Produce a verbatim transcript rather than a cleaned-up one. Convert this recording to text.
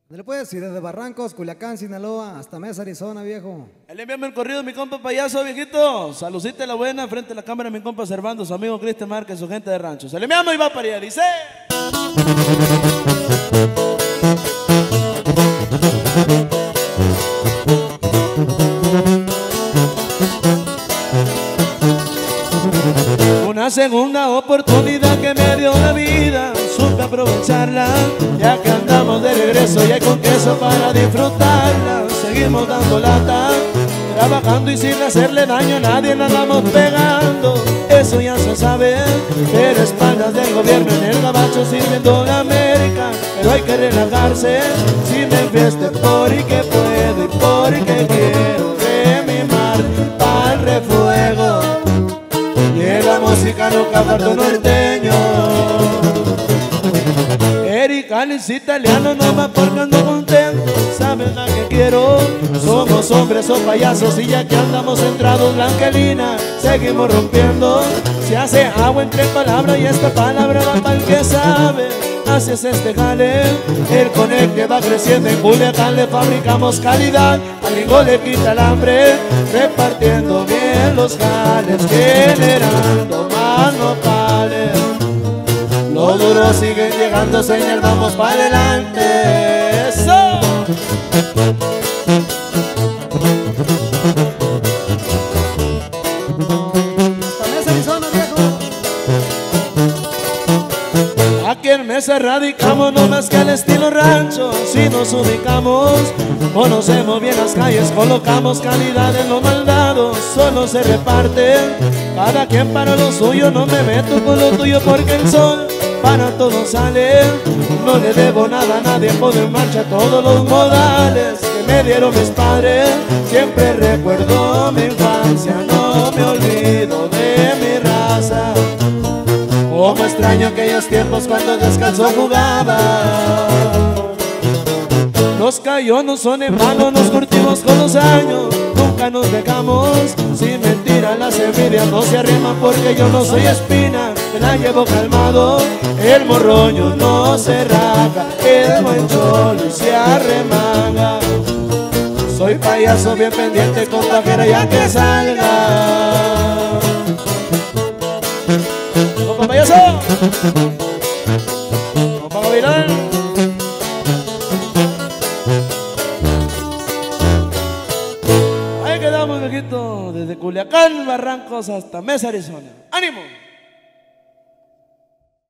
¿Dónde le puedes decir? Desde Barrancos, Culiacán, Sinaloa, hasta Mesa, Arizona, viejo. Él envíame el corrido, mi compa payaso, viejito. Saludcita la buena, frente a la cámara, mi compa Servando, su amigo Cristian Márquez, su gente de rancho. Se le enviamos y va para allá, dice. Una segunda oportunidad que me dio la vida, supe aprovecharla, ya que andamos de regreso y hay con queso para disfrutarla. Seguimos dando lata, trabajando y sin hacerle daño a nadie, la andamos pegando. Eso ya se sabe, pero espaldas del gobierno en el gabacho sirviendo la América. Pero hay que relajarse, si me enfieste por y que puedo y por y que quiero de mi mar para el refuego. Llega música nunca falta norteño. Erika es italiano nomás porque ando contento. Saben a qué quiero. Somos hombres o payasos y ya que andamos centrados, Blanquelina, seguimos rompiendo. Se hace agua entre palabras y esta palabra va para el que sabe. Así es este jale, el conecte va creciendo. En Culiacán le fabricamos calidad, al gringo le quita el hambre, repartiendo bien los jales, generando más nopales. Los duros siguen llegando, señor, vamos para adelante. ¡Eso! Hasta Mesa, Arizona, viejo. Aquí en Mesa radicamos, no más que al estilo rancho. Si nos ubicamos, conocemos bien las calles, colocamos calidad en los maldados. Solo se reparten, cada quien para lo suyo. No me meto con lo tuyo porque el sol para todos sale. No le debo nada a nadie, pongo en marcha todos los modales que me dieron mis padres. Siempre recuerdo mi infancia, no me olvido de mi raza. Como extraño aquellos tiempos cuando descalzo jugaba. Los cayonos son en vano, nos curtimos con los años, nunca nos dejamos. Sin mentira las envidias no se arriman porque yo no soy espina, me la llevo calmado. El morroño no se raja, el buen cholo se arremanga. Soy payaso bien pendiente con pajera ya que salga. ¡Compa payaso! ¡Compa Gavilán! Ahí quedamos, viejito, desde Culiacán, Barrancos hasta Mesa, Arizona. ¡Ánimo!